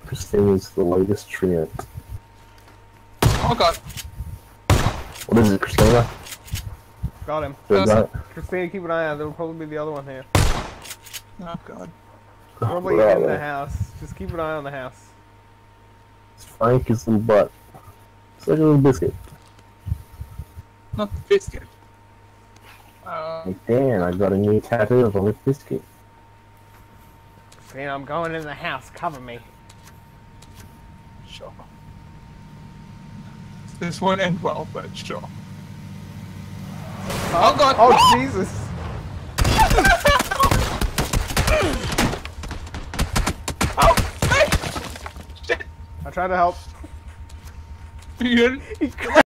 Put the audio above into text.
Kristina's the latest trend. Oh god. What is it, Kristina? Got him. Kristina, keep an eye out. There will probably be the other one here. Oh god. Probably in the house. Just keep an eye on the house. Frank is in butt. It's like a little biscuit. Not the biscuit. Dan, I got a new tattoo of a biscuit. Kristina, I'm going in the house. Cover me. Sure. This won't end well, but sure. Oh god! Oh Jesus! Oh! Hey! Shit! I tried to help. You